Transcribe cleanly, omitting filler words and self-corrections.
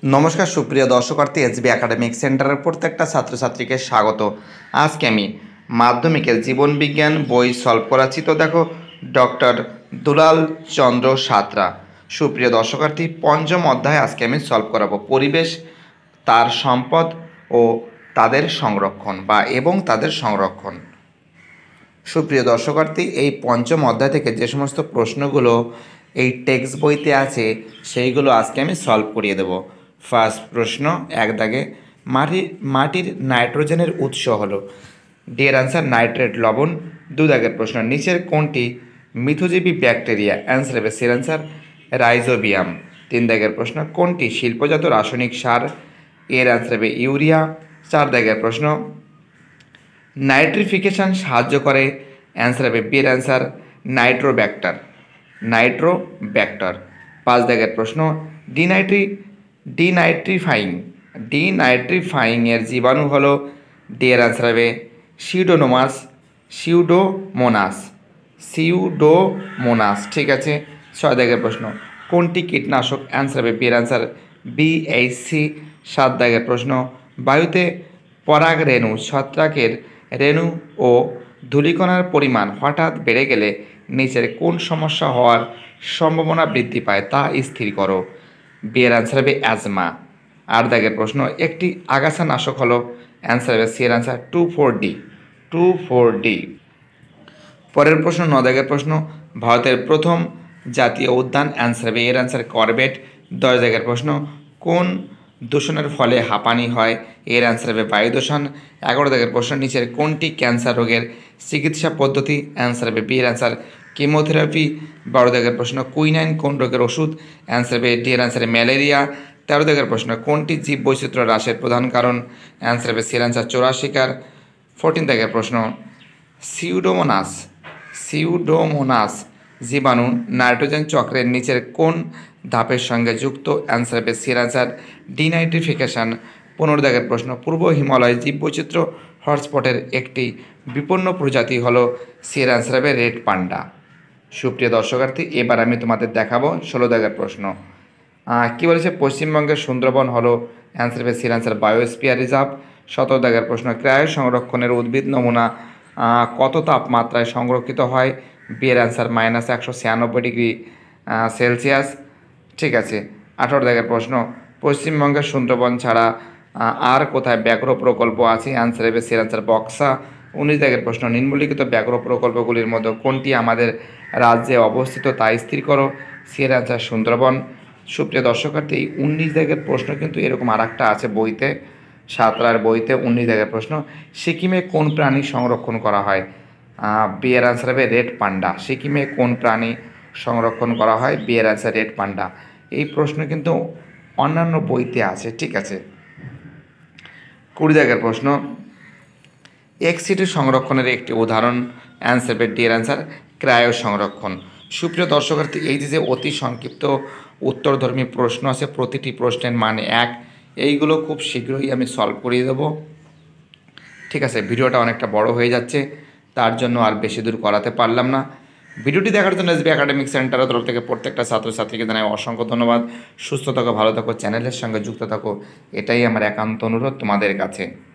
নমস্কার সুপ্রিয় দর্শকার্থী SB academic সেন্টারের প্রত্যেকটা ছাত্রছাত্রীকে স্বাগত। আজকে আমি মাধ্যমিকের জীবন বিজ্ঞান বই সলভ করাচ্ছি। তো দেখো, ডক্টর দুলাল চন্দ্র সাঁতরা। সুপ্রিয় দর্শকার্থী, পঞ্চম অধ্যায় আজকে আমি সলভ করাবো, পরিবেশ, তার সম্পদ ও তাদের সংরক্ষণ এবং তাদের সংরক্ষণ। সুপ্রিয় দর্শকার্থী, এই পঞ্চম অধ্যায় থেকে যে সমস্ত প্রশ্নগুলো এই টেক্সট বইতে আছে সেইগুলো আজকে আমি সলভ করিয়ে দেব। ফার্স্ট প্রশ্ন, এক দাগে, মাটির নাইট্রোজেনের উৎস হলো, ডি এর অ্যান্সার নাইট্রেট লবণ। দু দাগের প্রশ্ন, নিচের কোনটি মিথজীবী ব্যাকটেরিয়া? অ্যান্সার হবে সির অ্যান্সার রাইজোবিয়াম। তিন দাগের প্রশ্ন, কোনটি শিল্পজাত রাসায়নিক সার? এর অ্যান্সার হবে ইউরিয়া। চার দাগের প্রশ্ন, নাইট্রিফিকেশান সাহায্য করে? অ্যান্সার হবে বি এর অ্যান্সার নাইট্রোব্যাক্টর। পাঁচ দাগের প্রশ্ন, ডিনাইট্রিফাইং এর জীবাণু হলো, ডি এর অ্যান্সার হবে সিউডোমোনাস। ঠিক আছে। ছয় দাগের প্রশ্ন, কোনটি কীটনাশক? অ্যান্সার হবে বি এর অ্যান্সার BHC। সাত দাগের প্রশ্ন, বায়ুতে পরাগরেণু, ছত্রাকের রেণু ও ধূলিকণার পরিমাণ হঠাৎ বেড়ে গেলে নিচের কোন সমস্যা হওয়ার সম্ভাবনা বৃদ্ধি পায় তা স্থির করো? বি এর অ্যান্সার হবে অ্যাজমা। আট দাগের প্রশ্ন, একটি আগাছা নাশক হলো? অ্যান্সার হবে সি এর অ্যান্সার 2,4-D। পরের প্রশ্ন, ন দাগের প্রশ্ন, ভারতের প্রথম জাতীয় উদ্যান? অ্যান্সার হবে এর অ্যান্সার করবেট। 10 দাগের প্রশ্ন, কোন দূষণের ফলে হাঁপানি হয়? এর অ্যান্সার হবে বায়ু দূষণ। 11 দাগের প্রশ্ন, নিচের কোনটি ক্যান্সার রোগের চিকিৎসা পদ্ধতি? অ্যান্সার হবে বি এর অ্যান্সার কেমোথেরাপি। 12 দাগের প্রশ্ন, কুইনাইন কোন রোগের ওষুধ? অ্যান্সার হবে ডি এর অ্যান্সার ম্যালেরিয়া। 13 দাগের প্রশ্ন, কোনটি জীব বৈচিত্র্য হ্রাসের প্রধান কারণ? অ্যান্সার হবে সি এর অ্যান্সার চোরা শিকার। 14 দাগের প্রশ্ন, সিউডোমোনাস জীবাণু নাইট্রোজেন চক্রের নিচের কোন ধাপের সঙ্গে যুক্ত? অ্যান্সার হবে সি এর অ্যান্সার ডিনাইট্রিফিকেশান। 15 দাগের প্রশ্ন, পূর্ব হিমালয় জীববৈচিত্র্য হটস্পটের একটি বিপন্ন প্রজাতি হলো? সি এর অ্যান্সার হবে রেড পান্ডা। সুপ্রিয় দর্শকার্থী, এবার আমি তোমাদের দেখাবো 16 দাগের প্রশ্ন। কী বলেছে? পশ্চিমবঙ্গের সুন্দরবন হলো? অ্যান্সার হবে সি এর অ্যান্সার বায়োস্ফিয়ার রিজার্ভ। 17 দাগের প্রশ্ন, ক্রায়ো সংরক্ষণের উদ্ভিদ নমুনা কত তাপমাত্রায় সংরক্ষিত হয়? বি এর অ্যান্সার -196°C। ঠিক আছে। 18 দাগের প্রশ্ন, পশ্চিমবঙ্গের সুন্দরবন ছাড়া আর কোথায় ব্যাঘ্র প্রকল্প আছে? অ্যান্সার হবে সি এর অ্যান্সার বক্সা। 19 দাগের প্রশ্ন, নিম্নলিখিত ব্যাঘ্র প্রকল্পগুলির মধ্যে কোনটি আমাদের রাজ্যে অবস্থিত তা স্থির করো? সি এর অ্যান্সার সুন্দরবন। সুপ্রিয় দর্শকার্থী, এই 19 দাগের প্রশ্ন কিন্তু এরকম আর একটা আছে বইতে, সাঁতরার বইতে। 19 দাগের প্রশ্ন, সিকিমে কোন প্রাণী সংরক্ষণ করা হয়? বি এর অ্যান্সার হবে রেড পান্ডা। সিকিমে কোন প্রাণী সংরক্ষণ করা হয়? বি এর অ্যান্সার রেড পান্ডা। এই প্রশ্ন কিন্তু অন্যান্য বইতে আছে। ঠিক আছে। 20 দাগের প্রশ্ন, এক্সিটি সংরক্ষণের একটি উদাহরণ? অ্যান্সার হবে ডি এর অ্যান্সার ক্রায়ো সংরক্ষণ। সুপ্রিয় দর্শকার্থী, এই যে অতি সংক্ষিপ্ত উত্তরধর্মী প্রশ্ন আছে, প্রতিটি প্রশ্নের মানে এক, এইগুলো খুব শীঘ্রই আমি সলভ করিয়ে দেবো। ঠিক আছে। ভিডিওটা অনেকটা বড় হয়ে যাচ্ছে, তার জন্য আর বেশি দূর করাতে পারলাম না। ভিডিওটি দেখার জন্য এসবি একাডেমিক সেন্টারের তরফ থেকে প্রত্যেকটা ছাত্রছাত্রীকে জানাই অসংখ্য ধন্যবাদ। সুস্থ থাকো, ভালো থাকো, চ্যানেলের সঙ্গে যুক্ত থাকো, এটাই আমার একান্ত অনুরোধ তোমাদের কাছে।